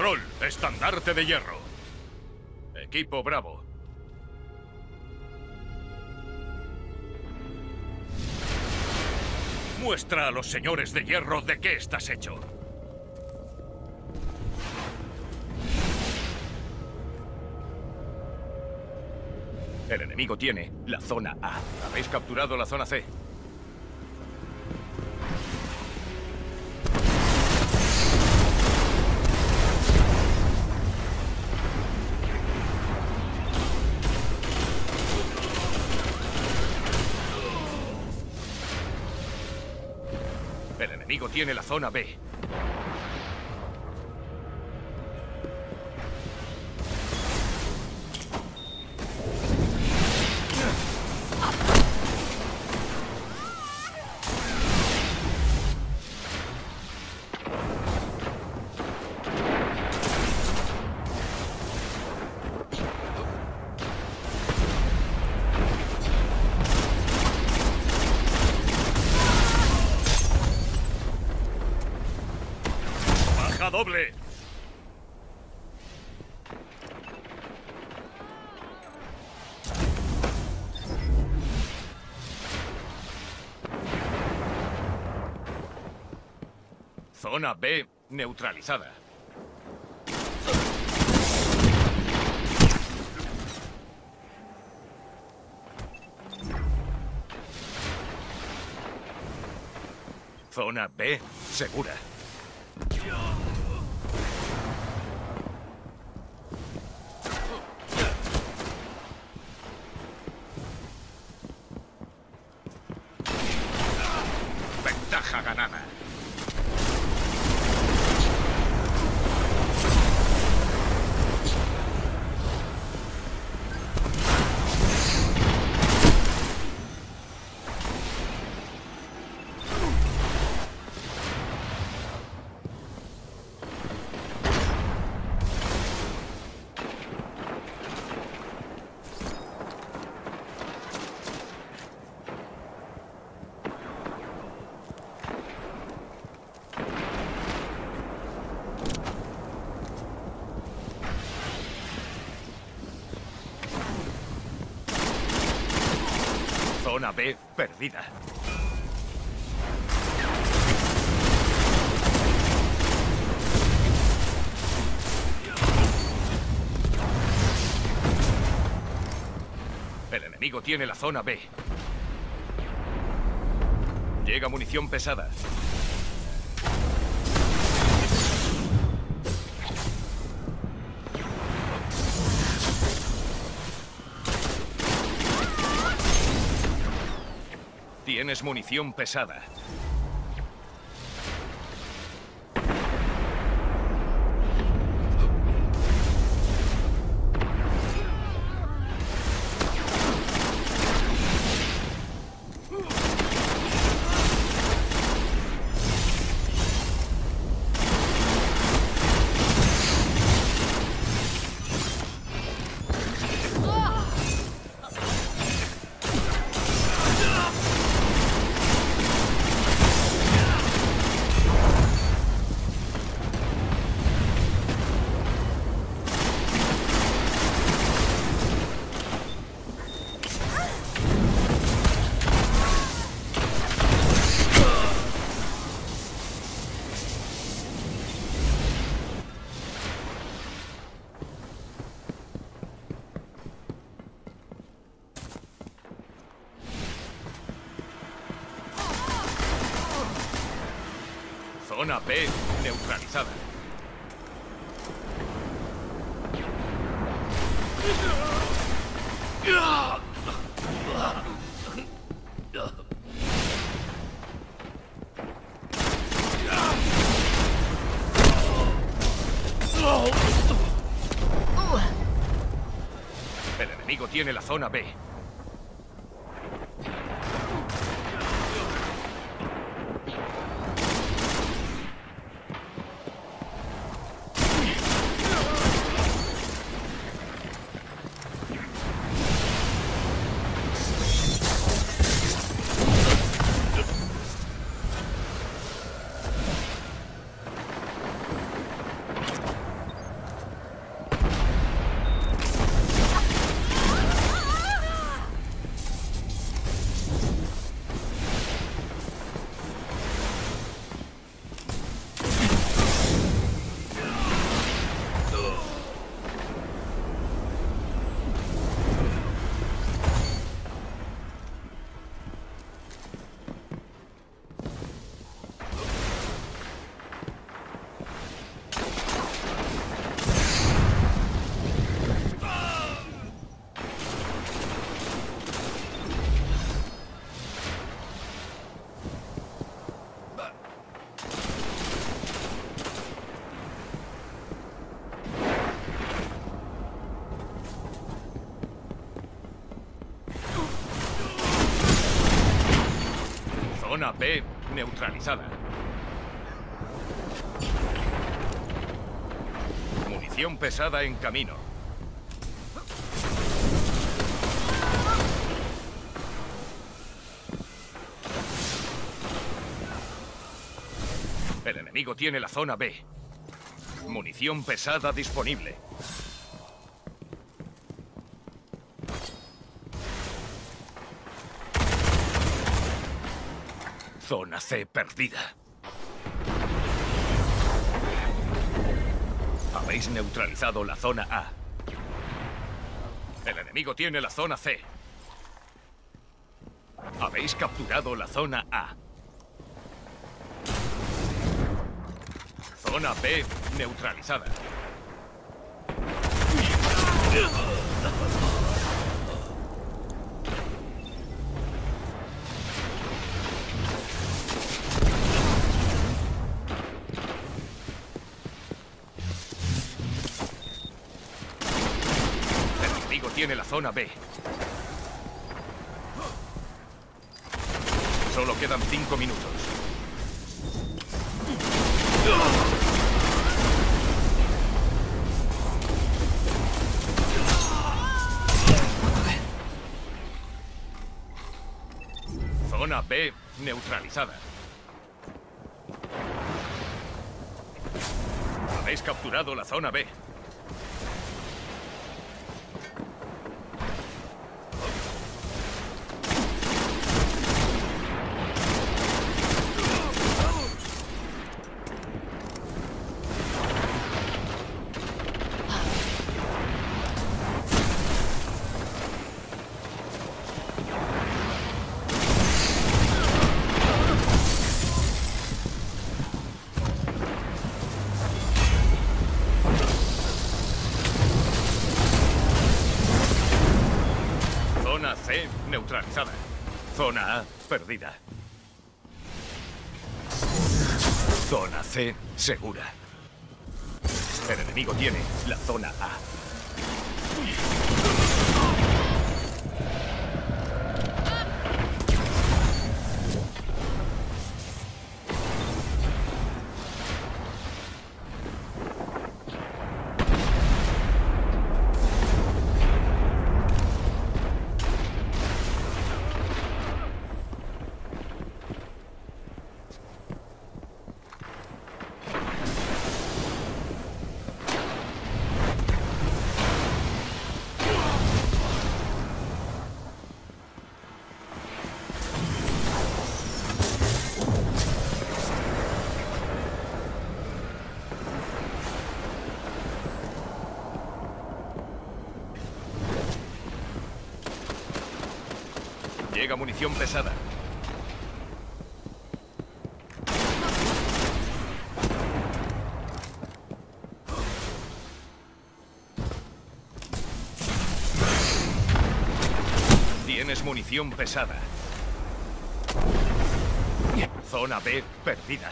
Control, estandarte de hierro. Equipo Bravo. Muestra a los señores de hierro de qué estás hecho. El enemigo tiene la zona A. Habéis capturado la zona C. El enemigo tiene la zona B. Doble. Zona B neutralizada. Zona B segura. Ventaja ganada. Zona B perdida. El enemigo tiene la zona B. Llega munición pesada. Tienes munición pesada. Zona B neutralizada. El enemigo tiene la zona B. Zona B neutralizada. Munición pesada en camino. El enemigo tiene la zona B. Munición pesada disponible. Zona C perdida. Habéis neutralizado la zona A. El enemigo tiene la zona C. Habéis capturado la zona A. Zona B neutralizada. El enemigo tiene la zona B. Solo quedan 5 minutos. Zona B neutralizada. Habéis capturado la zona B. Zona C neutralizada. Zona A perdida. Zona C segura. El enemigo tiene la zona A. Llega munición pesada. Tienes munición pesada. Zona B perdida.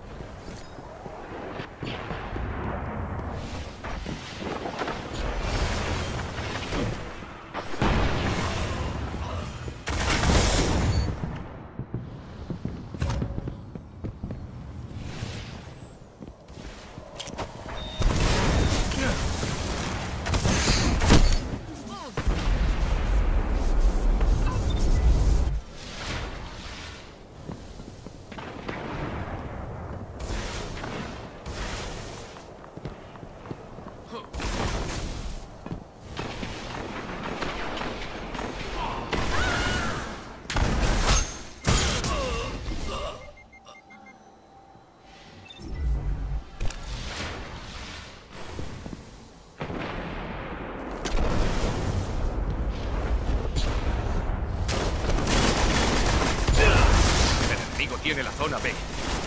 Tiene la zona B.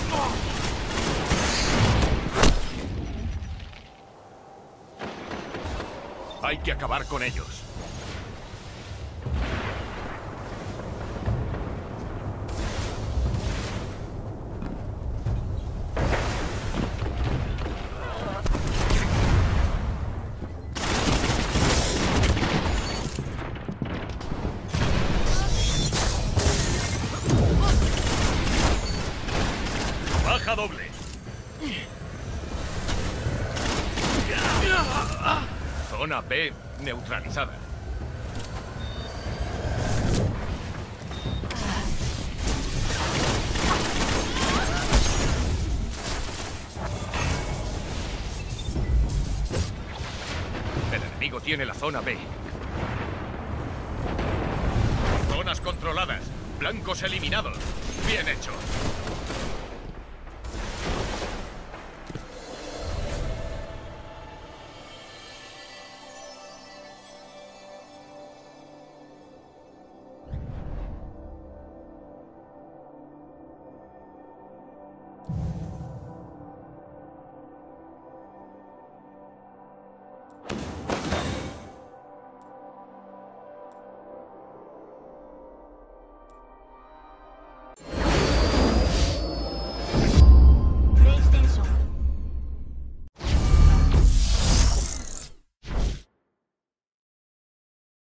Hay que acabar con ellos. Zona B neutralizada. El enemigo tiene la zona B. Zonas controladas. Blancos eliminados. Bien hecho.